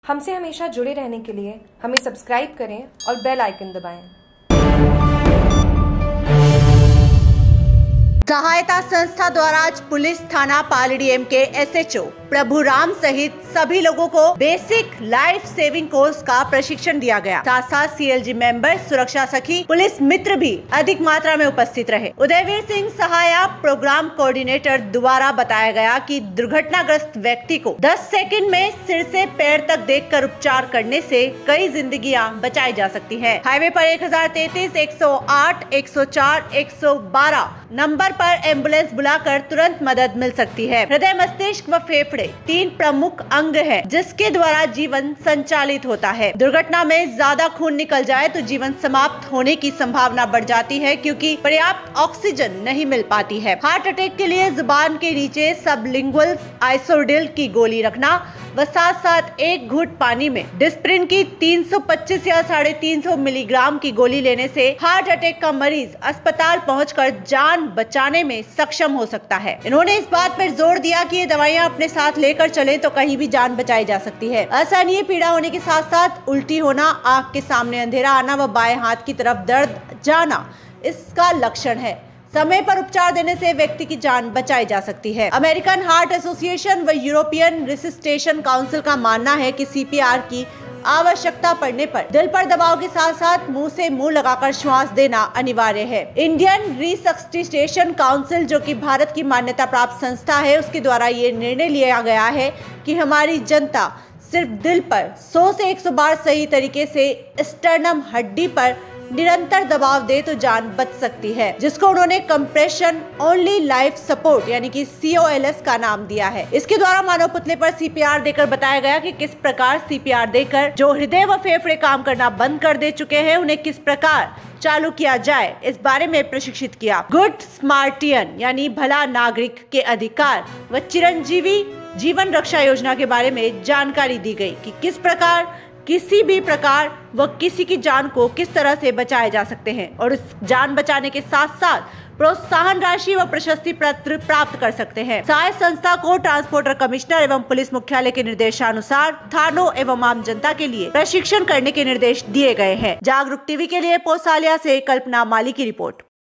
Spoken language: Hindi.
हमसे हमेशा जुड़े रहने के लिए हमें सब्सक्राइब करें और बेल आइकन दबाएं। सहायता संस्था द्वारा आज पुलिस थाना पालड़ीएम के एसएचओ प्रभुराम सहित सभी लोगों को बेसिक लाइफ सेविंग कोर्स का प्रशिक्षण दिया गया। साथ साथ सीएलजी मेंबर, सुरक्षा सखी, पुलिस मित्र भी अधिक मात्रा में उपस्थित रहे। उदयवीर सिंह सहाया प्रोग्राम कोऑर्डिनेटर द्वारा बताया गया कि दुर्घटनाग्रस्त व्यक्ति को 10 सेकंड में सिर से पैर तक देखकर उपचार करने से कई जिंदगियां बचाई जा सकती है। हाईवे पर 1033, 108, 104, 112 नंबर पर एम्बुलेंस बुलाकर तुरंत मदद मिल सकती है। हृदय, मस्तिष्क व फेफड़े 3 प्रमुख अंग हैं, जिसके द्वारा जीवन संचालित होता है। दुर्घटना में ज्यादा खून निकल जाए तो जीवन समाप्त होने की संभावना बढ़ जाती है, क्योंकि पर्याप्त ऑक्सीजन नहीं मिल पाती है। हार्ट अटैक के लिए जुबान के नीचे सबलिंगुअल आइसोडिल की गोली रखना व साथ साथ 1 घूंट पानी में डिस्प्रिन की 325 या 350 मिलीग्राम की गोली लेने से हार्ट अटैक का मरीज अस्पताल पहुंचकर जान बचाने में सक्षम हो सकता है। इन्होंने इस बात पर जोर दिया कि ये दवाइयां अपने साथ लेकर चलें तो कहीं भी जान बचाई जा सकती है। असहनीय पीड़ा होने के साथ साथ उल्टी होना, आंख के सामने अंधेरा आना व बाएं हाथ की तरफ दर्द जाना इसका लक्षण है। समय पर उपचार देने से व्यक्ति की जान बचाई जा सकती है। अमेरिकन हार्ट एसोसिएशन व यूरोपियन रिसिस्टेशन काउंसिल का मानना है कि सीपीआर की आवश्यकता पड़ने पर दिल पर दबाव के साथ साथ मुंह से मुंह लगाकर श्वास देना अनिवार्य है। इंडियन रिसस्टिटेशन काउंसिल, जो कि भारत की मान्यता प्राप्त संस्था है, उसके द्वारा ये निर्णय लिया गया है कि हमारी जनता सिर्फ दिल पर 100 से 100 बार सही तरीके से स्टर्नम हड्डी पर निरंतर दबाव दे तो जान बच सकती है, जिसको उन्होंने कंप्रेशन ओनली लाइफ सपोर्ट यानी कि COLS का नाम दिया है। इसके द्वारा मानव पुतले पर CPR देकर बताया गया कि किस प्रकार CPR देकर जो हृदय व फेफड़े काम करना बंद कर दे चुके हैं उन्हें किस प्रकार चालू किया जाए, इस बारे में प्रशिक्षित किया। गुड स्मार्टियन यानी भला नागरिक के अधिकार व चिरंजीवी जीवन रक्षा योजना के बारे में जानकारी दी गई कि किस प्रकार किसी भी प्रकार व किसी की जान को किस तरह से बचाए जा सकते हैं और इस जान बचाने के साथ साथ प्रोत्साहन राशि व प्रशस्ति पत्र प्राप्त कर सकते हैं। सहायक संस्था को ट्रांसपोर्टर कमिश्नर एवं पुलिस मुख्यालय के निर्देशानुसार थानों एवं आम जनता के लिए प्रशिक्षण करने के निर्देश दिए गए हैं। जागरूक टीवी के लिए पोसालिया से कल्पना माली की रिपोर्ट।